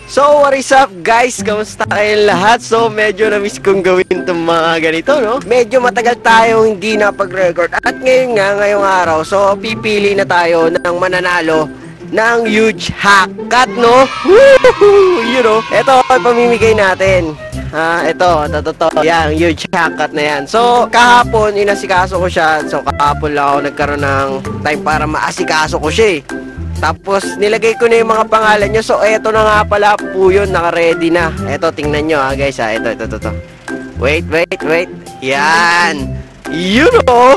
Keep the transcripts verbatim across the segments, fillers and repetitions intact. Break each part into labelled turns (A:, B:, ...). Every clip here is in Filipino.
A: So, what is up guys? Kamusta kayong lahat? So, medyo na-miss kong gawin itong mga ganito, no? Medyo matagal tayong hindi napag-record. At ngayon nga, ngayong araw, so, pipili na tayo ng mananalo ng huge haircut, no? Woohoo! You know, ito, pamimigay natin. Ha, ito, ito, ito, ito. Yan, huge haircut na yan. So, kahapon, inasikaso ko siya. So, kahapon lang ako nagkaroon ng time para maasikaso ko siya, eh. Tapos, nilagay ko na yung mga pangalan nyo. So, eto na nga pala po yun. Naka-ready na. Eto, tingnan nyo ha, guys ha. Eto, ito, ito, ito. Wait, wait, wait. Yan. You know.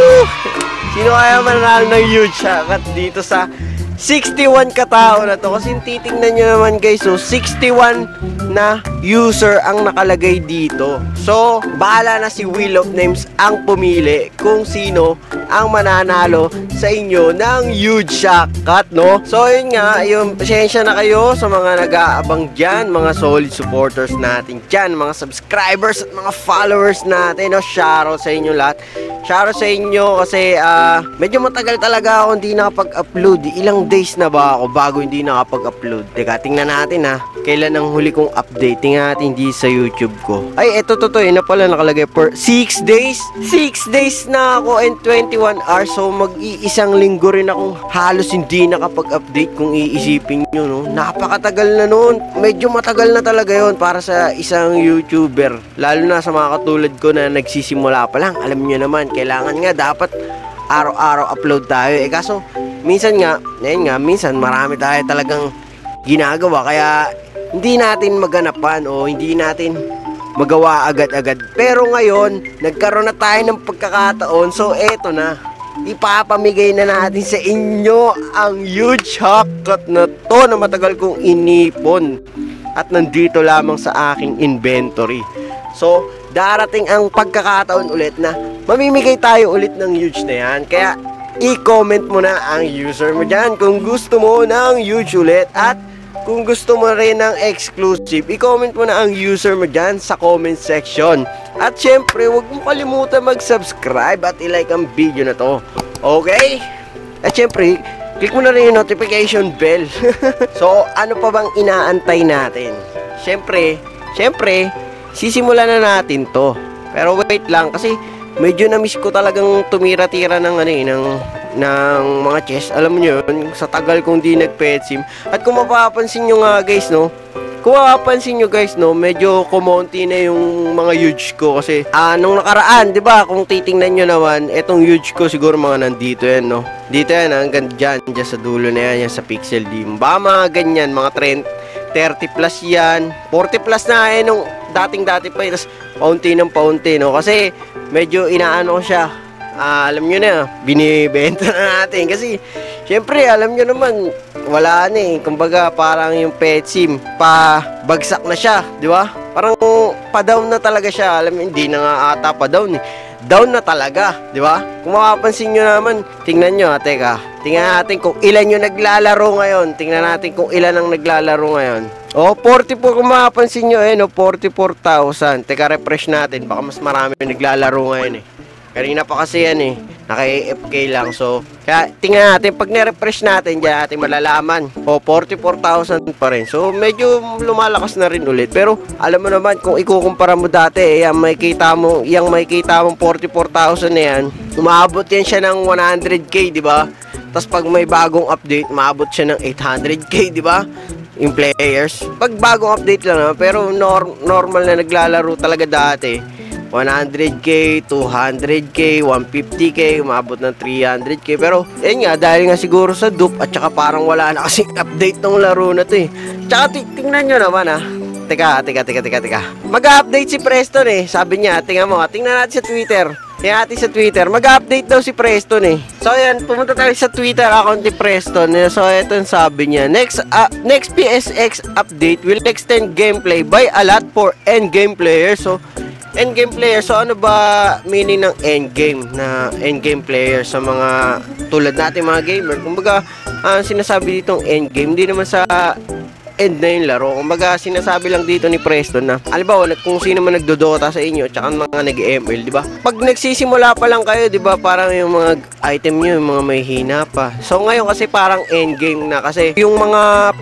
A: Sino kaya mananalo ng huge haircut dito sa sixty-one katao na to? Kasi titingnan nyo naman guys. So, sixty-one na user ang nakalagay dito. So, bahala na si Wheel of Names ang pumili kung sino ang mananalo sa inyo ng huge haircut, no? So, yun nga, yung pasensya na kayo sa mga nag-aabang dyan, mga solid supporters natin dyan, mga subscribers at mga followers natin, no? Shoutout sa inyo lahat. Shoutout sa inyo kasi uh, medyo matagal talaga ako hindi nakapag-upload. Ilang days na ba ako bago hindi nakapag-upload? Teka, tingnan natin ha. Kailan ang huli kong update? Tingnan natin hindi sa YouTube ko. Ay, eto to to. Ina pala nakalagay for six days. six days na ako and twenty-one hours. So, mag-iisang linggo rin akong halos hindi nakapag-update kung iisipin nyo, no? Napakatagal na noon. Medyo matagal na talaga yon para sa isang YouTuber. Lalo na sa mga katulad ko na nagsisimula pa lang. Alam nyo naman, kailangan nga dapat araw-araw upload tayo. Eh kaso, minsan nga, ngayon nga, minsan marami tayo talagang ginagawa. Kaya, hindi natin maganapan o hindi natin magawa agad-agad. Pero ngayon, nagkaroon na tayo ng pagkakataon. So, eto na. Ipapamigay na natin sa inyo ang huge haircut na to na matagal kong inipon. At nandito lamang sa aking inventory. So, darating ang pagkakataon ulit na mamimigay tayo ulit ng huge na yan. Kaya, i-comment mo na ang user mo dyan kung gusto mo ng huge ulit. At kung gusto mo rin ng exclusive, i-comment mo na ang user mo dyan sa comment section. At syempre, huwag mo kalimutan mag-subscribe at i-like ang video na to. Okay? At syempre, click mo na rin yung notification bell. So, ano pa bang inaantay natin? Syempre, syempre, sisimulan na natin to. Pero wait lang, kasi medyo na-miss ko talagang tumira-tira ng ano eh, ng, ng mga chess. Alam mo yun, sa tagal kong di nag-pet sim. At kung mapapansin nyo nga guys, no, kung mapapansin nyo guys, no, medyo kumonti na yung mga huge ko. Kasi, ah, nung nakaraan, di ba, kung titingnan nyo naman, etong huge ko siguro mga nandito yan, no. Dito yan, hanggang dyan, dyan sa dulo na yan, yan sa pixel dim. Ba, mga ganyan, mga trend, thirty plus yan, forty plus na eh, nung dating-dati pa, tapos paunti ng paunti, no, kasi medyo inaano siya, ah, alam nyo na, binibenta na natin, kasi syempre, alam nyo naman, wala na eh, kumbaga parang yung pet sim, pa bagsak na siya, di ba? Parang pa-down na talaga siya, alam nyo, hindi na nga ata pa-down eh, down na talaga, di ba? Kung mapapansin nyo naman, tingnan nyo, teka, tingnan natin kung ilan yung naglalaro ngayon, tingnan natin kung ilan ang naglalaro ngayon. Oh, forty-four kung mapapansin nyo, eh, no, forty-four thousand. Teka, refresh natin, baka mas marami yung naglalaro ngayon eh. Kanina pa kasi yan eh, naka-A F K lang. So, kaya tingnan natin, pag na-refresh natin, dyan natin malalaman. O, forty-four thousand pa rin. So, medyo lumalakas na rin ulit. Pero, alam mo naman, kung ikukumpara mo dati, eh, yung makikita mo, yung makikita mong forty-four thousand na yan, umabot yan siya ng one hundred K, di ba? Tapos, pag may bagong update, umabot siya ng eight hundred K, di ba? Yung players. Pag bagong update lang naman, pero nor normal na naglalaro talaga dati. one hundred K, two hundred K, one fifty K, umabot ng three hundred K. Pero, yun nga, dahil nga siguro sa dupe at saka parang wala na kasing update ng laro na to eh. Tsaka tingnan nyo naman ah. Teka, teka, teka, teka, teka. Mag-update si Preston eh. Sabi niya, tingnan mo, tingnan natin sa Twitter. Tingnan natin sa Twitter. Mag-update daw si Preston eh. So, ayan, pumunta tayo sa Twitter account ni Preston. So, ito yung sabi niya. Next, uh, next P S X update will extend gameplay by a lot for endgame players. So, endgame player, so ano ba meaning ng endgame na endgame player sa mga tulad natin mga gamer? Kumbaga, uh, sinasabi ditong endgame, hindi naman sa end na yung laro. Kumbaga, sinasabi lang dito ni Preston na, halimbawa, kung sino man nagdodota sa inyo, tsaka mga nag-M L, di ba? Pag nagsisimula pa lang kayo, di ba, parang yung mga item nyo, yung mga may hina pa. So, ngayon kasi parang endgame na kasi yung mga pet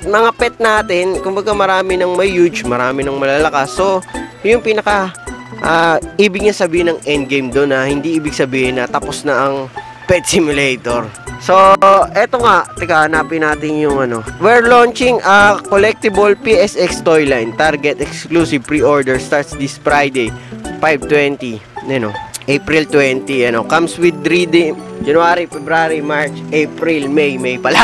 A: mga pet natin, kumbaga marami ng may huge, marami ng malalakas. So, yung pinaka uh, ibig niya sabihin ng endgame doon, na hindi ibig sabihin na tapos na ang Pet Simulator. So, eto nga, teka, hanapin natin yung ano. We're launching a collectible P S X toy line. Target exclusive pre-order starts this Friday, five twenty. You know, April twenty, ano. Comes with redeem January, February, March, April, May, May pala.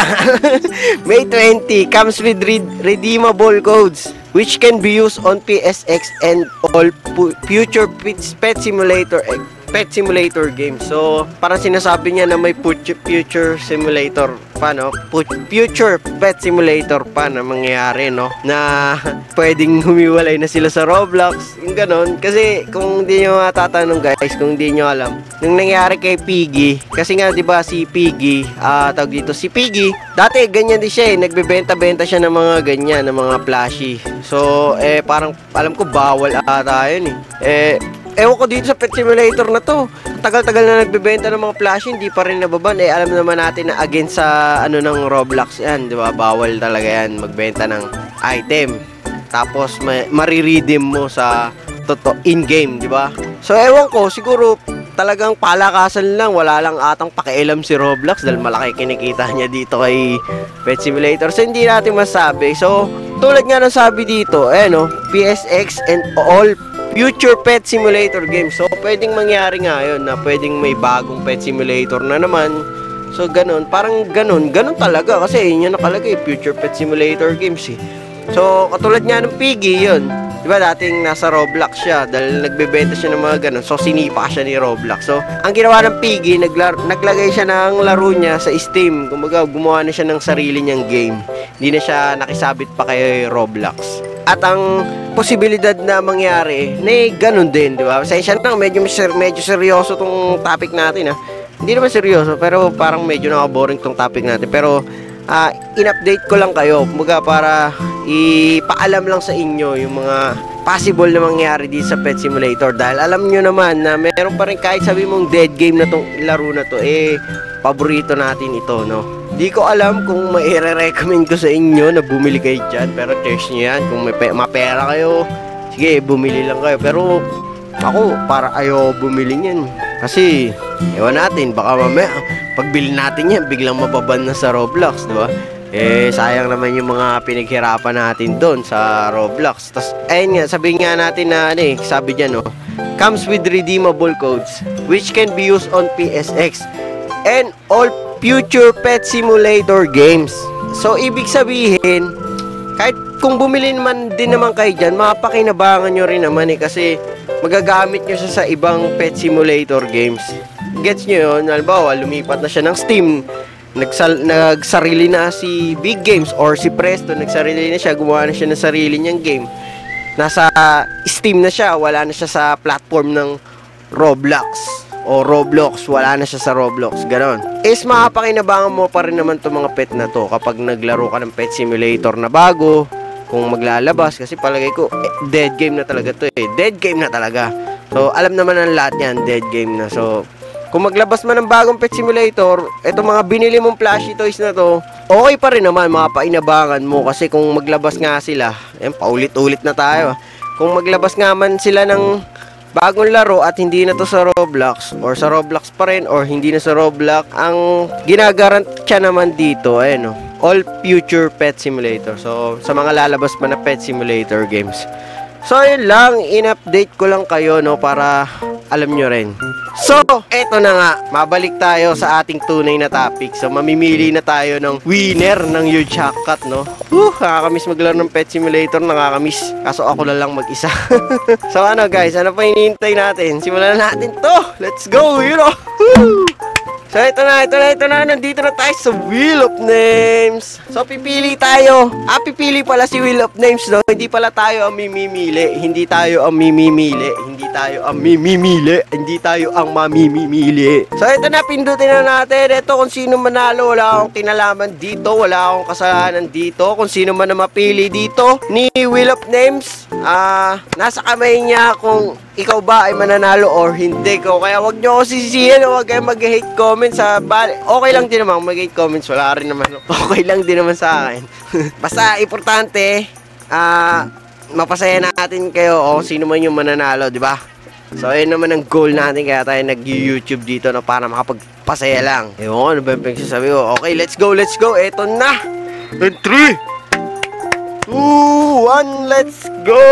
A: May twenty. Comes with re redeemable codes which can be used on P S X and all future Pet Simulator Pet Simulator games. So, parang sinasabi niya na may future simulator pa, no? Future Pet Simulator pa na mangyayari, no? Na pwedeng humiwalay na sila sa Roblox. Yung ganon. Kasi, kung hindi nyo matatanong, guys, kung hindi nyo alam, nung nangyari kay Piggy, kasi nga, di ba, si Piggy, ah, uh, tawag dito, si Piggy, dati, ganyan din siya, eh. Nagbebenta-benta siya ng mga ganyan, ng mga plushie. So, eh, parang, alam ko, bawal ata yun, eh. Eh, ewan ko dito sa Pet Simulator na to. Tagal-tagal na nagbebenta ng mga plushie, hindi pa rin nababan. Eh, alam naman natin na against sa ano ng Roblox yan, di ba? Bawal talaga yan magbenta ng item. Tapos ma mariredeem mo sa toto in-game, di ba? So, ewan ko, siguro talagang palakasan lang, wala lang atang pakialam si Roblox dahil malaki kinikita niya dito kay Pet Simulator. So, hindi natin masabi. So, tulad nga ng sabi dito, eh no, P S X and all future Pet Simulator games. So, pwedeng mangyari nga yun na pwedeng may bagong Pet Simulator na naman. So, ganun. Parang ganun. Ganun talaga. Kasi yun yung nakalagay. Future Pet Simulator games eh. So, katulad nga ng Piggy yun. Diba dating nasa Roblox siya dahil nagbebenta siya ng mga ganun. So, sinipa siya ni Roblox. So, ang ginawa ng Piggy, naglagay siya ng laro niya sa Steam. Kumbaga, gumawa na siya ng sarili niyang game. Hindi na siya nakisabit pa kay Roblox. At ang posibilidad na mangyari, na ganun din, di ba? Pasensya na, medyo, medyo seryoso tong topic natin, ha? Hindi naman seryoso, pero parang medyo naka-boring tong topic natin. Pero, uh, in-update ko lang kayo, kumbaga para ipaalam lang sa inyo yung mga possible na mangyari dito sa Pet Simulator. Dahil alam nyo naman na meron pa rin, kahit sabi mong dead game na tong laro na to, eh, paborito natin ito, no? Di ko alam kung mai-recommend ko sa inyo na bumili kayo dyan. Pero cheers nyo yan. Kung may mapera kayo, sige, bumili lang kayo. Pero ako, para ayaw bumili yan. Kasi, ewan natin, baka mamaya, pagbili natin yan, biglang mababan na sa Roblox, di ba? Eh, sayang naman yung mga pinaghirapan natin doon sa Roblox. Tapos, ayun nga, sabihin nga natin na, ano eh, sabi dyan, no, comes with redeemable codes, which can be used on P S X and all future Pet Simulator games. So, ibig sabihin, kahit kung bumili man din naman kayo dyan, mapakinabangan nyo rin naman eh, kasi magagamit nyo siya sa ibang Pet Simulator games. Gets nyo yun? Halimbawa, lumipat na siya ng Steam, nagsal nagsarili na si Big Games or si Presto, nagsarili na siya, gumawa na siya ng sarili niyang game. Nasa Steam na siya, wala na siya sa platform ng Roblox o Roblox, wala na siya sa Roblox, ganon. Is makapakinabangan mo pa rin naman itong mga pet na to kapag naglaro ka ng Pet Simulator na bago, kung maglalabas, kasi palagay ko, eh, dead game na talaga to eh, dead game na talaga. So, alam naman ng lahat yan, dead game na. So, kung maglabas man ng bagong Pet Simulator, itong mga binili mong plushie toys na to, okay pa rin naman, makapainabangan mo, kasi kung maglabas nga sila, eh, paulit-ulit na tayo. Kung maglabas nga man sila ng bagong laro at hindi na to sa Roblox or sa Roblox pa rin or hindi na sa Roblox, ang ginagarantya naman dito ay no, all future Pet Simulator. So sa mga lalabas pa na Pet Simulator games. So yun lang, in-update ko lang kayo, no, para alam nyo rin. So, eto na nga, mabalik tayo sa ating tunay na topic. So, mamimili na tayo ng winner ng huge jackpot, no? Uh, nakakamiss maglaro ng Pet Simulator, nakakamiss. Kaso ako na lang mag-isa. So, ano guys, ano pa hinihintay natin? Simulan na natin to! Let's go, you know! Woo! So, ito na, ito na, ito na. Nandito na tayo sa Wheel of Names. So, pipili tayo. Ah, pipili pala si Wheel of Names, no? Hindi pala tayo ang mimimili. Hindi tayo ang mimimili. Hindi tayo ang mimimili. Hindi tayo ang mamimimili. So, ito na, pindutin na natin. Ito, kung sino manalo, wala akong kinalaman dito. Wala akong kasalanan dito. Kung sino man na mapili dito ni Wheel of Names, ah, nasa kamay niya kung ikaw ba ay mananalo or hindi ko. Kaya wag nyo ako sisihin, wag kayo mag-hate comment. comments sa bali. Okay lang din naman kung mag-hate comments. Wala rin naman. Okay lang din naman sa akin. Basta importante, ah, uh, mapasaya natin kayo o sino man yung mananalo, di ba? So, ayun naman ang goal natin. Kaya tayo nag-YouTube dito na para makapagpasaya lang. Ewan, ano ba yung pagsasabi ko? Okay, let's go, let's go. Eto na. And three, two, one, let's go!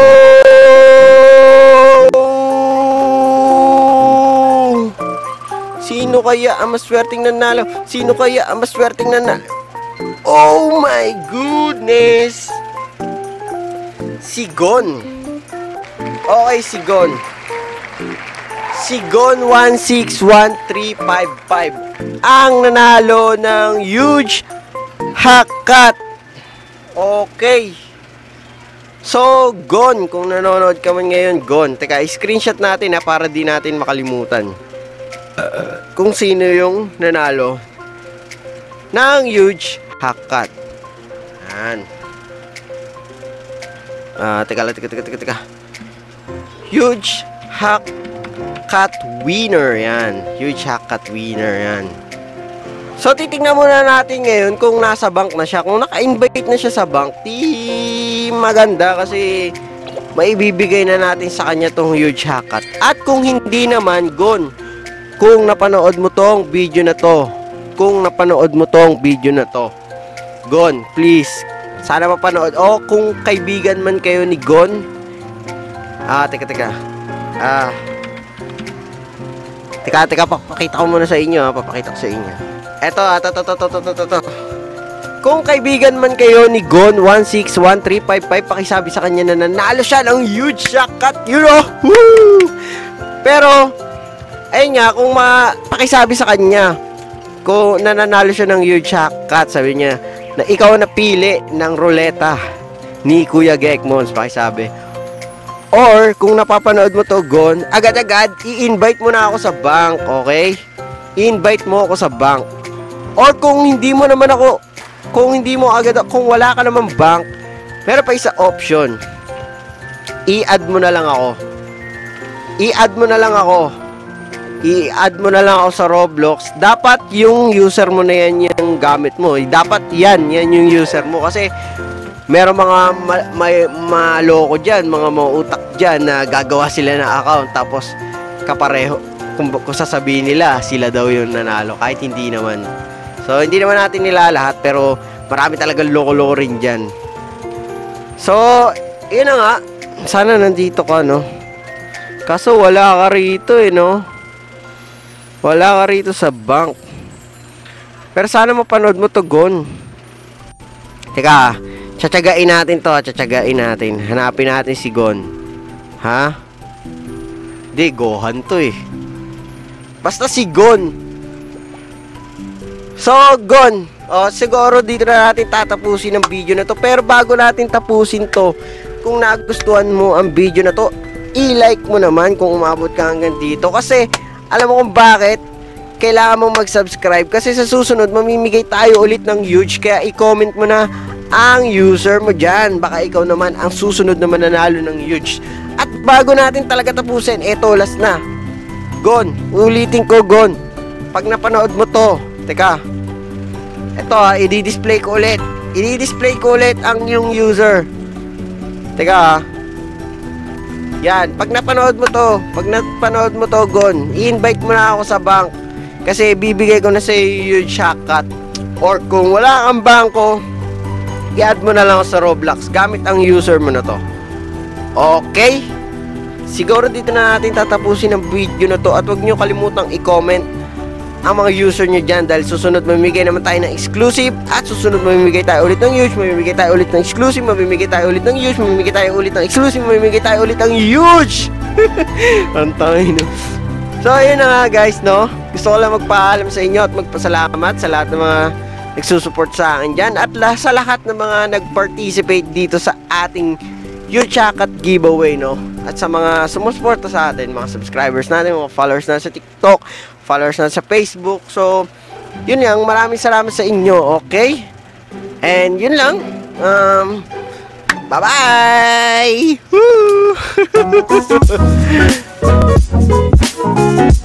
A: Sino kaya ang maswerteng nanalo? Sino kaya ang maswerteng nanalo? Oh my goodness! Si Gon. Okay, si Gon. Si Gon one six one three five five ang nanalo ng huge haircut. Okay. So, Gon, kung nanonood ka man ngayon, Gon, teka, screenshot natin ha, para di natin makalimutan uh, kung sino yung nanalo ng huge haircut. Yan. Ah, uh, teka lang, teka, teka, teka, teka. Huge haircut winner, yan. Huge haircut winner, yan. So, titignan muna natin ngayon kung nasa bank na siya. Kung naka-invite na siya sa bank, di maganda kasi maibibigay na natin sa kanya tong huge haircut. At kung hindi naman, Gon, kung napanood mo tong video na to, kung napanood mo tong video na to, Gon, please, sana mapanood. O, kung kaibigan man kayo ni Gon, ah, teka, teka, ah, teka, teka, papakita ko muna sa inyo, ha, papakita ko sa inyo. Eto, ah, to, to, to, to, to, to, to. Kung kaibigan man kayo ni Gon one six one three five five, pakisabi sa kanya na nanalo siya ng huge haircut, you know? Woo! Pero, ayun nga, kung ma pakisabi sa kanya kung nananalo siya ng huge haircut, sabi niya na ikaw napili ng ruleta ni Kuya Gekmons, pakisabi. Or, kung napapanood mo to, Gon, agad-agad, i-invite mo na ako sa bank, okay? I-invite mo ako sa bank. Or, kung hindi mo naman ako, kung hindi mo agad, kung wala ka naman bank, meron pa isa option. I-add mo na lang ako. I-add mo na lang ako. I-add mo na lang ako sa Roblox. Dapat yung user mo na yan yung gamit mo. Dapat yan, yan yung user mo. Kasi, meron mga ma may maloko dyan, mga mautak dyan na gagawa sila ng account. Tapos, kapareho. Kung, kung sasabihin nila, sila daw yung nanalo. Kahit hindi naman. So, hindi naman natin nila lahat, pero marami talagang loko-loko rin dyan. So, yun na nga. Sana nandito ka, no? Kaso, wala ka rito, eh, no? Wala ka rito sa bank. Pero sana mapanood mo to, Gon. Teka, tsatsagain natin to, tsatsagain natin. Hanapin natin si Gon. Ha? Di, Gohan to, eh. Basta si Gon. So, Gon, oh, siguro dito na natin tatapusin ang video na to. Pero bago natin tapusin to, kung nagustuhan mo ang video na to, i-like mo naman kung umabot ka hanggang dito. Kasi, alam mo kung bakit kailangan mong mag-subscribe. Kasi sa susunod, mamimigay tayo ulit ng huge. Kaya i-comment mo na ang user mo dyan. Baka ikaw naman ang susunod na mananalo ng huge. At bago natin talaga tapusin, eto, last na. Gon, ulitin ko, Gon. Pag napanood mo to, teka, eto ha, i-display ko ulit. I-display ko ulit ang yung user. Teka ha. Yan, pag napanood mo to, pag napanood mo to, Gon, i-invite mo na ako sa bank. Kasi bibigay ko na sa huge haircut. Or kung wala kang bangko, i-add mo na lang ako sa Roblox gamit ang user mo na to. Okay? Siguro dito na natin tatapusin ang video na to. At huwag nyo kalimutang i-comment ang mga user nyo dyan, dahil susunod mamimigay naman tayo ng exclusive. At susunod mamimigay tayo ulit ng huge, mamimigay tayo ulit ng exclusive, mamimigay tayo ulit ng huge, mamimigay tayo ulit ng exclusive, mamimigay tayo ulit ng huge. Ang tangin, no? So ayun na nga, guys, no? Gusto ko lang magpaalam sa inyo at magpasalamat sa lahat ng mga nagsusupport sa akin dyan, at la sa lahat ng mga nag-participate dito sa ating huge haircut giveaway, no? At sa mga sumusuporta sa atin, mga subscribers natin, mga followers na sa TikTok, followers na sa Facebook. So, yun lang. Maraming salamat sa inyo, okay? And yun lang. Um, bye-bye! Woo!